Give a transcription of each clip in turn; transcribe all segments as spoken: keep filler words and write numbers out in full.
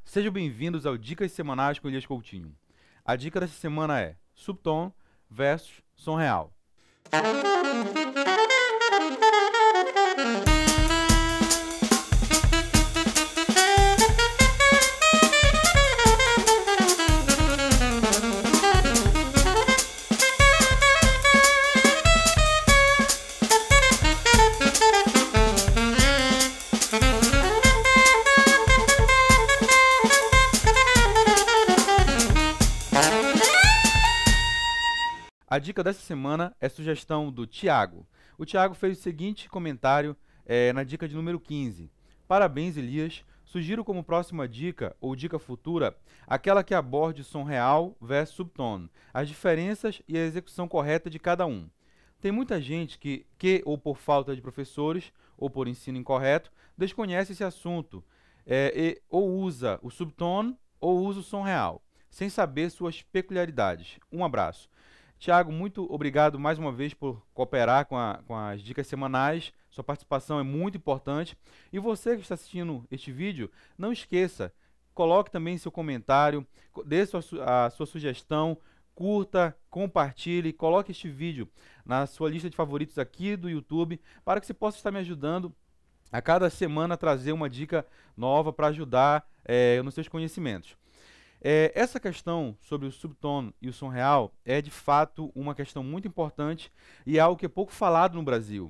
Sejam bem-vindos ao Dicas Semanais com Elias Coutinho. A dica dessa semana é subtom versus som real. A dica dessa semana é sugestão do Thiago. O Thiago fez o seguinte comentário é, na dica de número quinze. Parabéns, Elias. Sugiro como próxima dica, ou dica futura, aquela que aborde som real versus subtom, as diferenças e a execução correta de cada um. Tem muita gente que, que ou por falta de professores, ou por ensino incorreto, desconhece esse assunto, é, e, ou usa o subtom ou usa o som real, sem saber suas peculiaridades. Um abraço. Thiago, muito obrigado mais uma vez por cooperar com, a, com as dicas semanais. Sua participação é muito importante. E você que está assistindo este vídeo, não esqueça, coloque também seu comentário, dê sua, a sua sugestão, curta, compartilhe, coloque este vídeo na sua lista de favoritos aqui do YouTube, para que você possa estar me ajudando a cada semana a trazer uma dica nova para ajudar é, nos seus conhecimentos. É, essa questão sobre o subtom e o som real é de fato uma questão muito importante e é algo que é pouco falado no Brasil.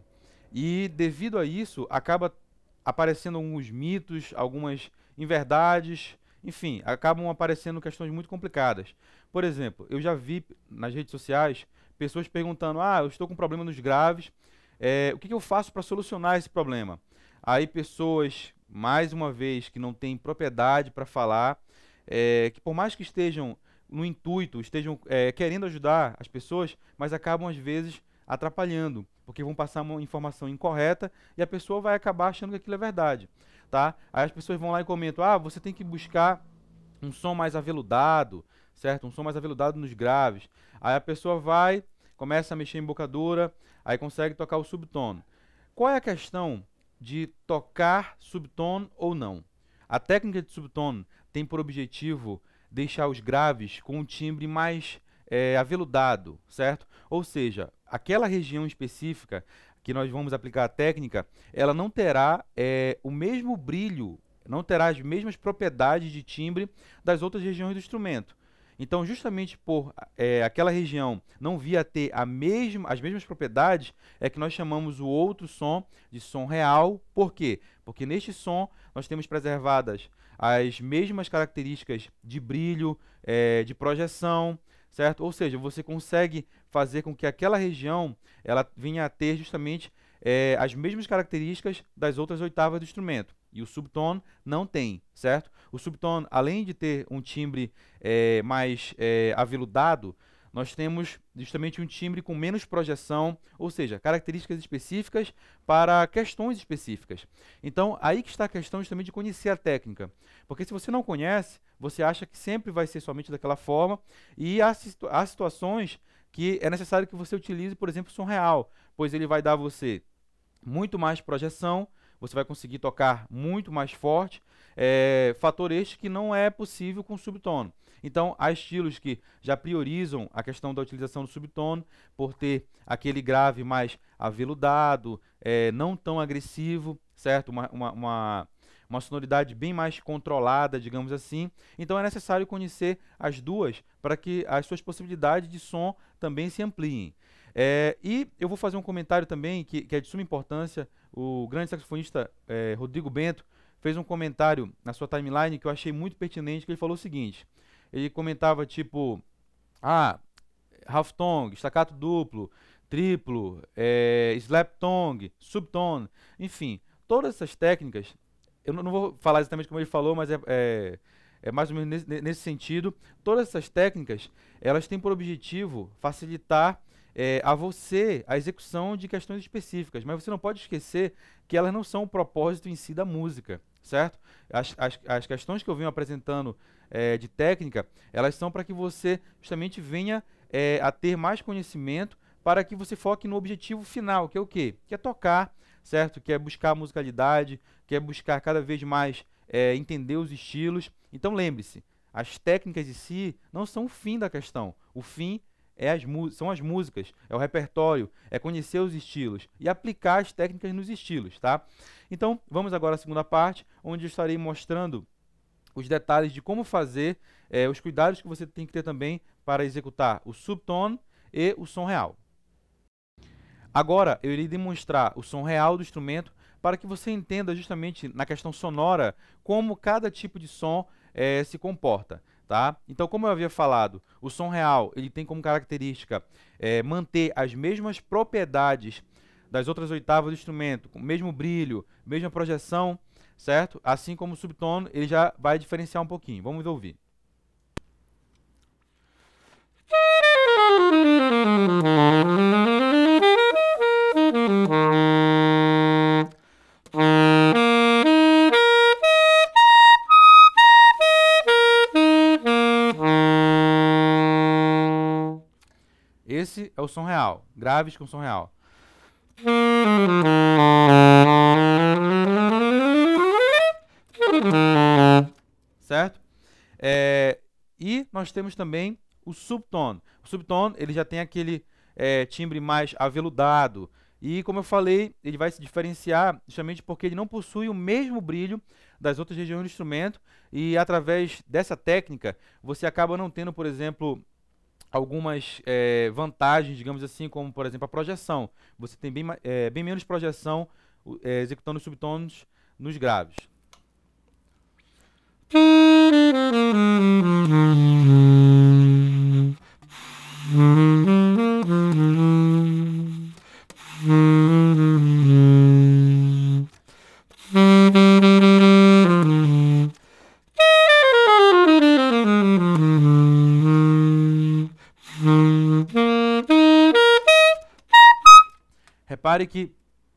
E devido a isso, acaba aparecendo alguns mitos, algumas inverdades, enfim, acabam aparecendo questões muito complicadas. Por exemplo, eu já vi nas redes sociais pessoas perguntando: ah, eu estou com problema nos graves, é, o que, que eu faço para solucionar esse problema? Aí pessoas, mais uma vez, que não têm propriedade para falar, É, que por mais que estejam no intuito, estejam é, querendo ajudar as pessoas, mas acabam às vezes atrapalhando, porque vão passar uma informação incorreta e a pessoa vai acabar achando que aquilo é verdade, tá? Aí as pessoas vão lá e comentam: ah, você tem que buscar um som mais aveludado, certo? Um som mais aveludado nos graves. Aí a pessoa vai, começa a mexer em embocadura, aí consegue tocar o subtom. Qual é a questão de tocar subtom ou não? A técnica de subtom tem por objetivo deixar os graves com um timbre mais é, aveludado, certo? Ou seja, aquela região específica que nós vamos aplicar a técnica, ela não terá é, o mesmo brilho, não terá as mesmas propriedades de timbre das outras regiões do instrumento. Então, justamente por é, aquela região não vir a ter a mesma, as mesmas propriedades, é que nós chamamos o outro som de som real. Por quê? Porque neste som nós temos preservadas as mesmas características de brilho, é, de projeção, certo? Ou seja, você consegue fazer com que aquela região ela venha a ter justamente é, as mesmas características das outras oitavas do instrumento. E o subtom não tem, certo? O subtom, além de ter um timbre é, mais é, aveludado, nós temos justamente um timbre com menos projeção, ou seja, características específicas para questões específicas. Então, aí que está a questão justamente de conhecer a técnica. Porque se você não conhece, você acha que sempre vai ser somente daquela forma, e há, situ há situações que é necessário que você utilize, por exemplo, o som real, pois ele vai dar a você muito mais projeção, você vai conseguir tocar muito mais forte, é, fator este que não é possível com o subtom. Então, há estilos que já priorizam a questão da utilização do subtom, por ter aquele grave mais aveludado, é, não tão agressivo, certo? Uma, uma, uma, uma sonoridade bem mais controlada, digamos assim. Então, é necessário conhecer as duas para que as suas possibilidades de som também se ampliem. É, e eu vou fazer um comentário também que, que é de suma importância. O grande saxofonista é, Rodrigo Bento fez um comentário na sua timeline que eu achei muito pertinente, que ele falou o seguinte: ele comentava tipo, ah, half tongue, staccato duplo, triplo, é, slap tongue, subtom, enfim, todas essas técnicas, eu não, não vou falar exatamente como ele falou, mas é, é, é mais ou menos nesse, nesse sentido. Todas essas técnicas, elas têm por objetivo facilitar É, a você a execução de questões específicas, mas você não pode esquecer que elas não são o propósito em si da música, certo? As, as, as questões que eu venho apresentando é, de técnica, elas são para que você justamente venha é, a ter mais conhecimento, para que você foque no objetivo final, que é o quê? Que é tocar, certo? Que é buscar a musicalidade, que é buscar cada vez mais é, entender os estilos. Então lembre-se, as técnicas em si não são o fim da questão. O fim é as são as músicas, é o repertório, é conhecer os estilos e aplicar as técnicas nos estilos, tá? Então, vamos agora à segunda parte, onde eu estarei mostrando os detalhes de como fazer, eh, os cuidados que você tem que ter também para executar o subtone e o som real. Agora, eu irei demonstrar o som real do instrumento para que você entenda justamente na questão sonora como cada tipo de som eh, se comporta. Tá? Então, como eu havia falado, o som real ele tem como característica é, manter as mesmas propriedades das outras oitavas do instrumento, com o mesmo brilho, mesma projeção, certo? Assim como o subtono, ele já vai diferenciar um pouquinho. Vamos ouvir. Esse é o som real, graves com som real. Certo? É, e nós temos também o subtone. O subtone ele já tem aquele é, timbre mais aveludado. E como eu falei, ele vai se diferenciar justamente porque ele não possui o mesmo brilho das outras regiões do instrumento. E através dessa técnica, você acaba não tendo, por exemplo, algumas é, vantagens, digamos assim, como por exemplo a projeção. Você tem bem, é, bem menos projeção é, executando os subtonos nos graves. Repare que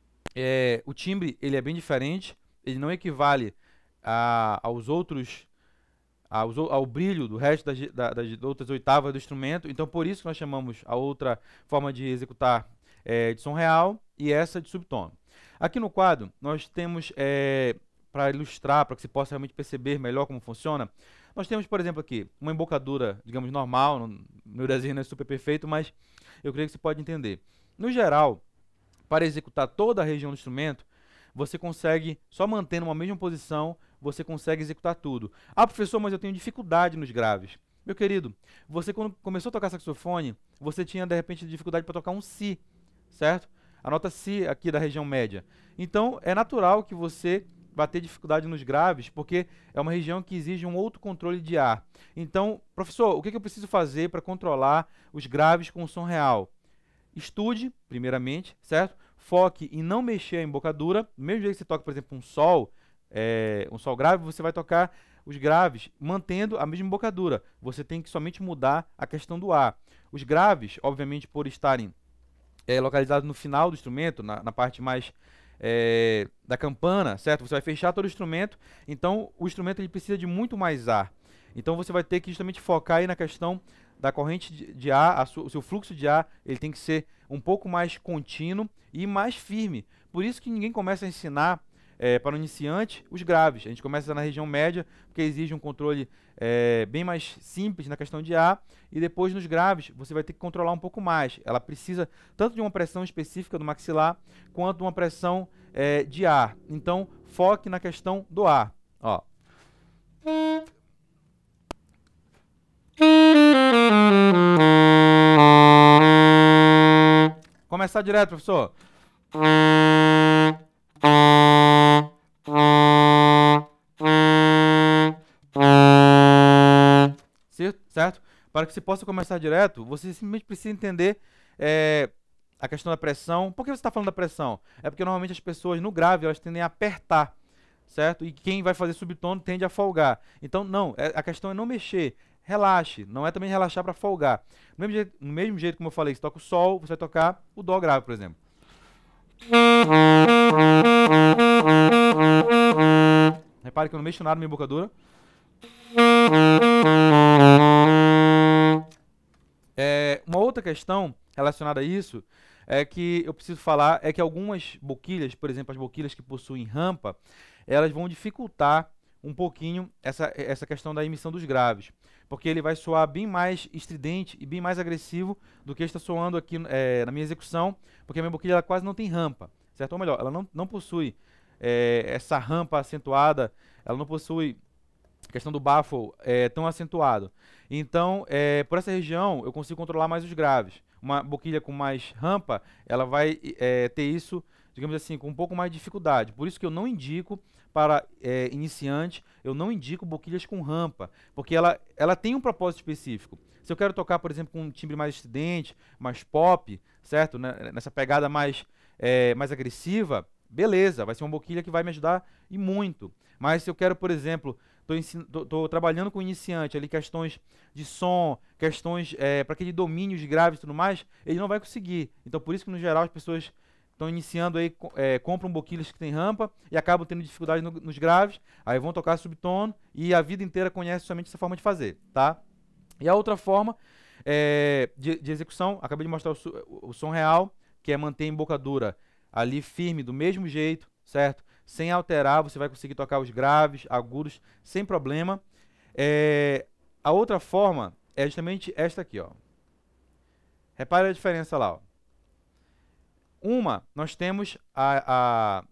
é, o timbre ele é bem diferente, ele não equivale a, aos outros, aos, ao brilho do resto das, das, das outras oitavas do instrumento, então por isso que nós chamamos a outra forma de executar é, de som real e essa de subtono. Aqui no quadro nós temos, é, para ilustrar, para que você possa realmente perceber melhor como funciona, nós temos, por exemplo, aqui uma embocadura, digamos, normal, no meu desenho não é super perfeito, mas eu creio que você pode entender. No geral, para executar toda a região do instrumento, você consegue, só mantendo uma mesma posição, você consegue executar tudo. Ah, professor, mas eu tenho dificuldade nos graves. Meu querido, você quando começou a tocar saxofone, você tinha, de repente, dificuldade para tocar um Si, certo? A nota Si aqui da região média. Então, é natural que você vá ter dificuldade nos graves, porque é uma região que exige um outro controle de ar. Então, professor, o que, que eu preciso fazer para controlar os graves com o som real? Estude, primeiramente, certo? Foque em não mexer a embocadura. Do mesmo jeito que você toca, por exemplo, um sol, é, um sol grave, você vai tocar os graves mantendo a mesma embocadura. Você tem que somente mudar a questão do ar. Os graves, obviamente, por estarem é, localizados no final do instrumento, na, na parte mais é, da campana, certo? Você vai fechar todo o instrumento, então o instrumento ele precisa de muito mais ar. Então você vai ter que justamente focar aí na questão da corrente de, de ar, a o seu fluxo de ar, ele tem que ser um pouco mais contínuo e mais firme. Por isso que ninguém começa a ensinar é, para o iniciante os graves. A gente começa na região média, porque exige um controle é, bem mais simples na questão de ar, e depois nos graves você vai ter que controlar um pouco mais. Ela precisa tanto de uma pressão específica do maxilar, quanto de uma pressão é, de ar. Então, foque na questão do ar. Ó. Começar direto, professor. Certo? Certo? Para que você possa começar direto, você simplesmente precisa entender é, a questão da pressão. Por que você está falando da pressão? É porque normalmente as pessoas no grave elas tendem a apertar, certo? E quem vai fazer subtono tende a folgar. Então, não, é, a questão é não mexer. Relaxe, não é também relaxar para folgar. No mesmo, jeito, no mesmo jeito como eu falei, você toca o sol, você vai tocar o dó grave, por exemplo. Repare que eu não mexo nada na minha embocadura. É, uma outra questão relacionada a isso é que eu preciso falar é que algumas boquilhas, por exemplo, as boquilhas que possuem rampa, elas vão dificultar um pouquinho essa, essa questão da emissão dos graves, porque ele vai soar bem mais estridente e bem mais agressivo do que está soando aqui é, na minha execução, porque a minha boquilha ela quase não tem rampa, certo? Ou melhor, ela não, não possui é, essa rampa acentuada, ela não possui a questão do baffle é tão acentuado. Então, é, por essa região, eu consigo controlar mais os graves. Uma boquilha com mais rampa, ela vai é, ter isso, digamos assim, com um pouco mais de dificuldade. Por isso que eu não indico para é, iniciante, eu não indico boquilhas com rampa, porque ela, ela tem um propósito específico. Se eu quero tocar, por exemplo, com um timbre mais estridente, mais pop, certo? Né? Nessa pegada mais, é, mais agressiva, beleza, vai ser uma boquilha que vai me ajudar e muito. Mas se eu quero, por exemplo, estou trabalhando com iniciante ali, questões de som, questões é, para aquele domínio de graves e tudo mais, ele não vai conseguir. Então, por isso que, no geral, as pessoas estão iniciando aí, é, compram boquilhas que tem rampa e acabam tendo dificuldade no, nos graves, aí vão tocar subtono e a vida inteira conhece somente essa forma de fazer, tá? E a outra forma é, de, de execução, acabei de mostrar o, o som real, que é manter a embocadura ali firme, do mesmo jeito, certo? Sem alterar, você vai conseguir tocar os graves, agudos, sem problema. É, a outra forma é justamente esta aqui, ó. Repare a diferença lá, ó. Uma, nós temos a, a,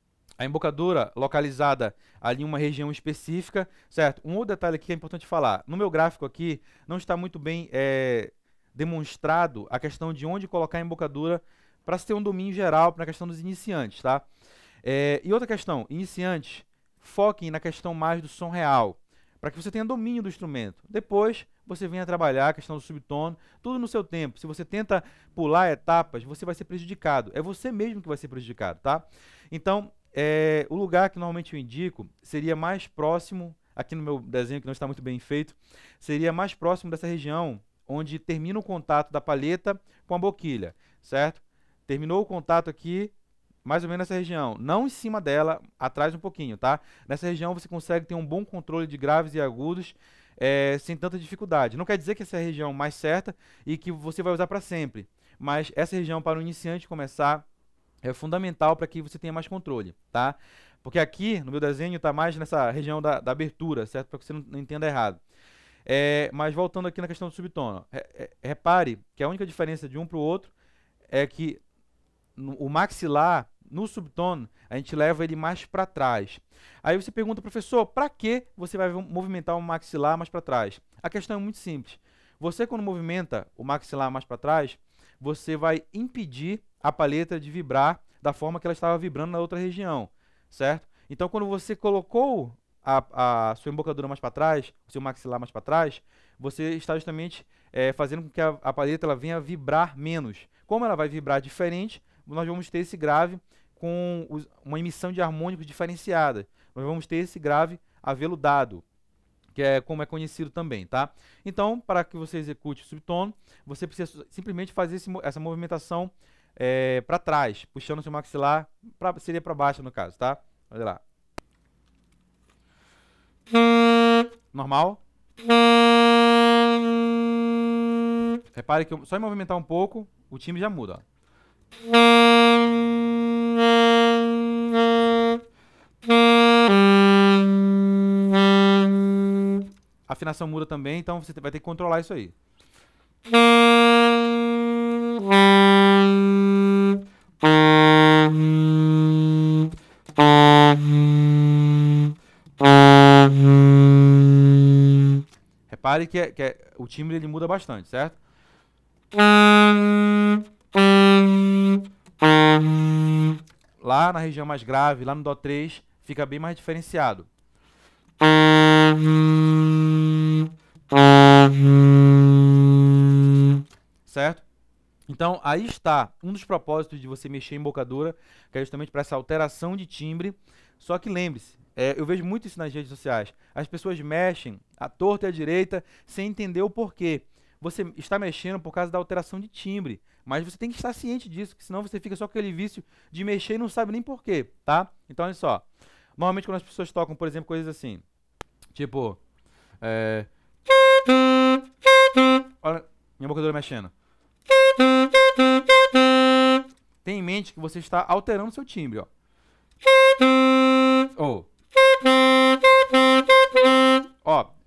a embocadura localizada ali em uma região específica, certo? Um outro detalhe aqui que é importante falar. No meu gráfico aqui, não está muito bem é, demonstrado a questão de onde colocar a embocadura para se ter um domínio geral para a questão dos iniciantes, tá? É, e outra questão, iniciantes, foquem na questão mais do som real, para que você tenha domínio do instrumento. Depois, você venha trabalhar a questão do subtono, tudo no seu tempo. Se você tenta pular etapas, você vai ser prejudicado. É você mesmo que vai ser prejudicado, tá? Então, é, o lugar que normalmente eu indico seria mais próximo, aqui no meu desenho que não está muito bem feito, seria mais próximo dessa região onde termina o contato da palheta com a boquilha, certo? Terminou o contato aqui, mais ou menos nessa região, não em cima dela, atrás um pouquinho, tá? Nessa região você consegue ter um bom controle de graves e agudos é, sem tanta dificuldade. Não quer dizer que essa é a região mais certa e que você vai usar para sempre, mas essa região para o iniciante começar é fundamental para que você tenha mais controle, tá? Porque aqui, no meu desenho, está mais nessa região da, da abertura, certo? Para que você não, não entenda errado. É, mas voltando aqui na questão do subtono, é, é, repare que a única diferença de um para o outro é que no, o maxilar, no subtono, a gente leva ele mais para trás. Aí você pergunta, professor, para que você vai movimentar o maxilar mais para trás? A questão é muito simples. Você, quando movimenta o maxilar mais para trás, você vai impedir a palheta de vibrar da forma que ela estava vibrando na outra região, certo? Então, quando você colocou a, a sua embocadura mais para trás, o seu maxilar mais para trás, você está justamente é, fazendo com que a, a palheta ela venha vibrar menos. Como ela vai vibrar diferente, nós vamos ter esse grave com os, uma emissão de harmônicos diferenciada. Nós vamos ter esse grave aveludado, que é como é conhecido também, tá? Então, para que você execute o subtono, você precisa simplesmente fazer esse, essa movimentação é, para trás, puxando o seu maxilar, pra, seria para baixo no caso, tá? Olha lá. Normal. Repare que eu, só em movimentar um pouco, o timbre já muda, ó. A afinação muda também, então você vai ter que controlar isso aí. Repare que, é, que é, o timbre ele muda bastante, certo? Lá na região mais grave, lá no Dó três, fica bem mais diferenciado. Certo? Então, aí está um dos propósitos de você mexer em embocadura, que é justamente para essa alteração de timbre. Só que lembre-se, é, eu vejo muito isso nas redes sociais. As pessoas mexem à torta e à direita sem entender o porquê. Você está mexendo por causa da alteração de timbre, mas você tem que estar ciente disso, porque senão você fica só com aquele vício de mexer e não sabe nem porquê, tá? Então, olha só. Normalmente, quando as pessoas tocam, por exemplo, coisas assim, tipo... É... Olha, minha embocadura mexendo. Tenha em mente que você está alterando seu timbre, ó. Oh.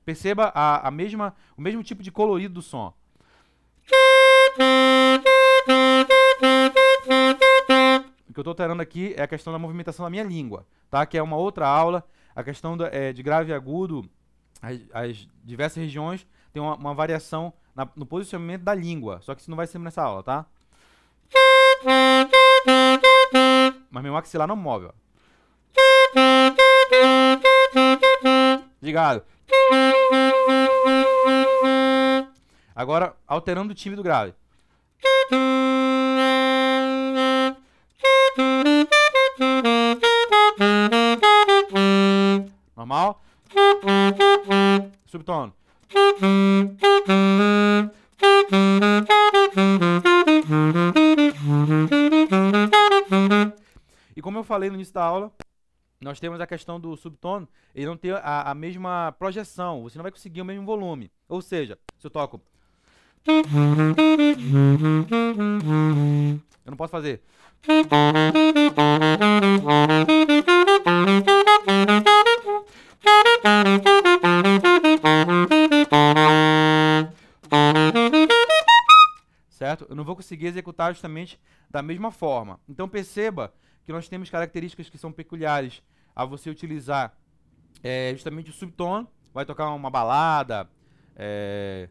Perceba a, a mesma, o mesmo tipo de colorido do som. O que eu estou alterando aqui é a questão da movimentação da minha língua, tá? Que é uma outra aula, a questão da, é, de grave e agudo, as, as diversas regiões tem uma, uma variação na, no posicionamento da língua, só que isso não vai ser nessa aula, tá? Mas meu maxilar não move, ó. Ligado? Agora, alterando o timbre do grave. Normal. Subtono. E como eu falei no início da aula, nós temos a questão do subtono, ele não tem a, a mesma projeção, você não vai conseguir o mesmo volume. Ou seja, se eu toco... Eu não posso fazer... Certo? Eu não vou conseguir executar justamente da mesma forma. Então perceba que nós temos características que são peculiares a você utilizar é, justamente o subtono. Vai tocar uma balada, é...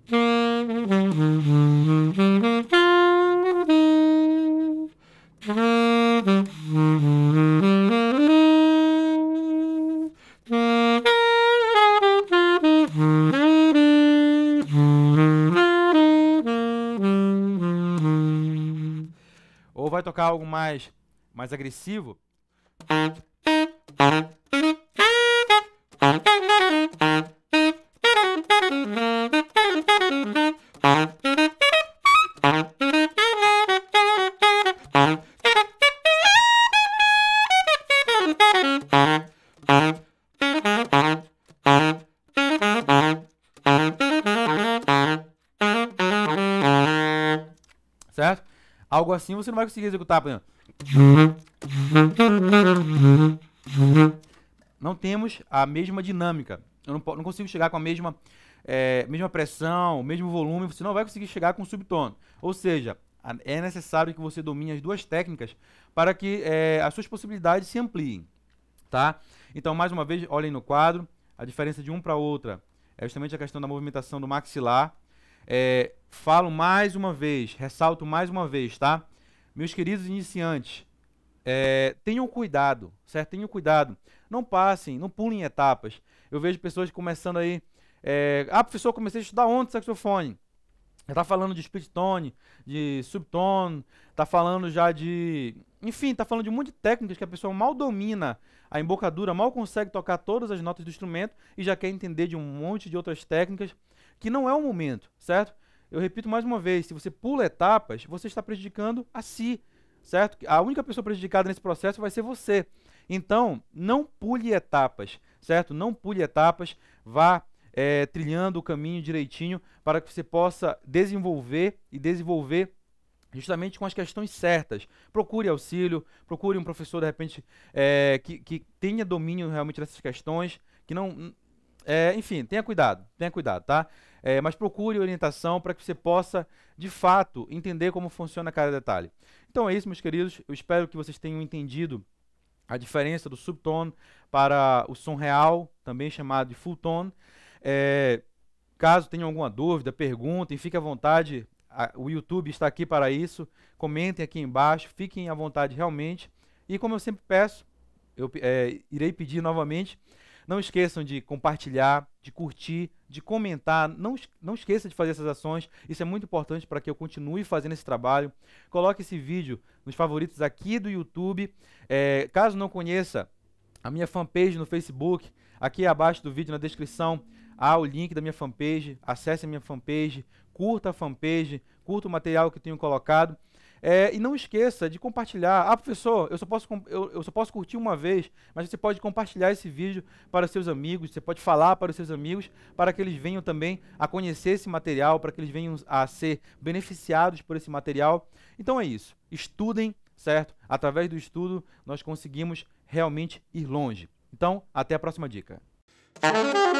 ou vai tocar algo mais, mais agressivo. Certo? Algo assim você não vai conseguir executar, por exemplo. Não temos a mesma dinâmica. Eu não, não consigo chegar com a mesma, é, mesma pressão, o mesmo volume. Você não vai conseguir chegar com o subtono. Ou seja, é necessário que você domine as duas técnicas para que é, as suas possibilidades se ampliem. Tá? Então, mais uma vez, olhem no quadro. A diferença de um para outra é justamente a questão da movimentação do maxilar. É, falo mais uma vez, ressalto mais uma vez, tá? Meus queridos iniciantes, é, tenham cuidado, certo? Tenham cuidado. Não passem, não pulem etapas. Eu vejo pessoas começando aí... É, ah, professor, eu comecei a estudar ontem saxofone. Já tá falando de split tone, de subtone, tá falando já de... Enfim, tá falando de um monte de técnicas que a pessoa mal domina a embocadura, mal consegue tocar todas as notas do instrumento e já quer entender de um monte de outras técnicas que não é o momento, certo? Eu repito mais uma vez, se você pula etapas, você está prejudicando a si, certo? A única pessoa prejudicada nesse processo vai ser você. Então, não pule etapas, certo? Não pule etapas, vá é, trilhando o caminho direitinho para que você possa desenvolver e desenvolver justamente com as questões certas. Procure auxílio, procure um professor, de repente, é, que, que tenha domínio realmente dessas questões, que não... É, enfim, tenha cuidado, tenha cuidado, tá? É, mas procure orientação para que você possa, de fato, entender como funciona cada detalhe. Então é isso, meus queridos. Eu espero que vocês tenham entendido a diferença do subtone para o som real, também chamado de full tone. É, caso tenham alguma dúvida, perguntem, fiquem à vontade. A, o YouTube está aqui para isso. Comentem aqui embaixo, fiquem à vontade realmente. E como eu sempre peço, eu é, irei pedir novamente, não esqueçam de compartilhar, de curtir, de comentar. Não, não esqueça de fazer essas ações. Isso é muito importante para que eu continue fazendo esse trabalho. Coloque esse vídeo nos favoritos aqui do YouTube. É, caso não conheça a minha fanpage no Facebook, aqui abaixo do vídeo, na descrição, há o link da minha fanpage. Acesse a minha fanpage, curta a fanpage, curta o material que eu tenho colocado. É, e não esqueça de compartilhar. Ah, professor, eu só, posso, eu, eu só posso curtir uma vez, mas você pode compartilhar esse vídeo para os seus amigos, você pode falar para os seus amigos, para que eles venham também a conhecer esse material, para que eles venham a ser beneficiados por esse material. Então é isso. Estudem, certo? Através do estudo, nós conseguimos realmente ir longe. Então, até a próxima dica.